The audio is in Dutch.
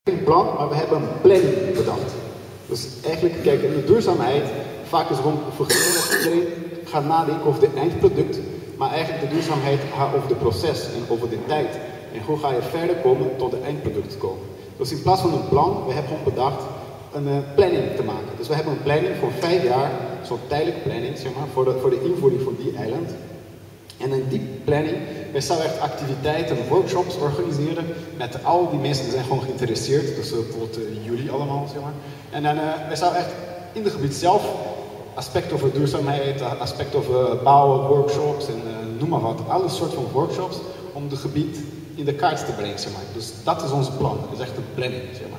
geen plan, maar we hebben een planning bedacht. Dus eigenlijk, kijk, in de duurzaamheid, vaak is rond iedereen gaat nadenken over het eindproduct, maar eigenlijk de duurzaamheid gaat over het proces en over de tijd. En hoe ga je verder komen tot het eindproduct komen. Dus in plaats van een plan, we hebben gewoon bedacht een planning te maken. Dus we hebben een planning voor 5 jaar, zo'n tijdelijke planning, zeg maar, voor de invoering van die eiland. En in die planning, wij zouden echt activiteiten, workshops organiseren met al die mensen die zijn gewoon geïnteresseerd. Dus bijvoorbeeld jullie allemaal, zeg maar. En dan, wij zouden echt in het gebied zelf aspecten over duurzaamheid, aspecten over bouwen, workshops en noem maar wat. Alle soorten van workshops om het gebied in de kaart te brengen, zeg maar. Dus dat is ons plan. Dat is echt een planning, zeg maar.